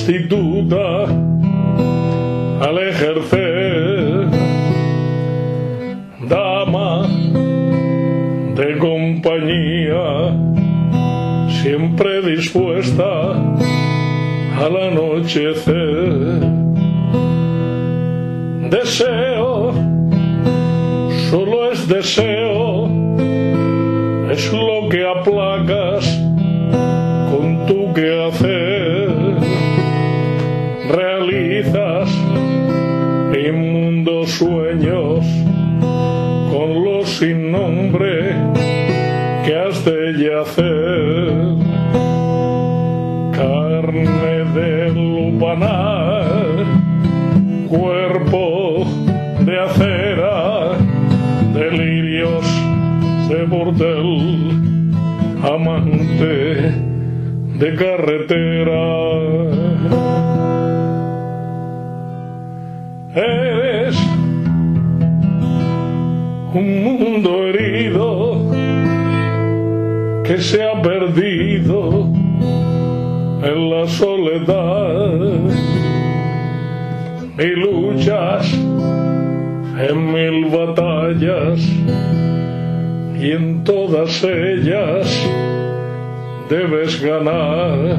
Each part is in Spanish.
prostituta al ejercer, dama de compañía, siempre dispuesta al anochecer. Deseo, solo es deseo, es lo que aplacas con tu quehacer. Realizas inmundos sueños con los sin nombre que has de yacer. Carne de lupanar, cuerpo de acera, delirios de bordel, amante de carretera. Eres un mundo herido que se ha perdido en la soledad, y luchas en 1000 batallas, y en todas ellas debes ganar.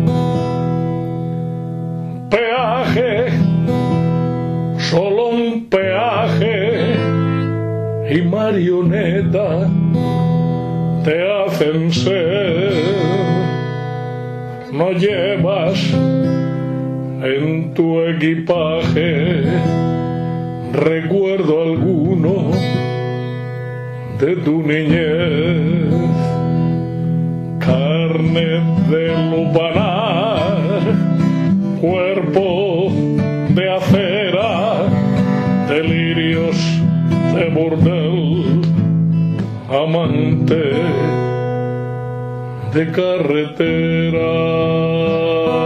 Peaje, solo un peaje, y marioneta te hacen ser. No llevas en tu equipaje recuerdo alguno de tu niñez. Carne de lupanar, cuerpo de acera, delirios de bordel, amante de carretera.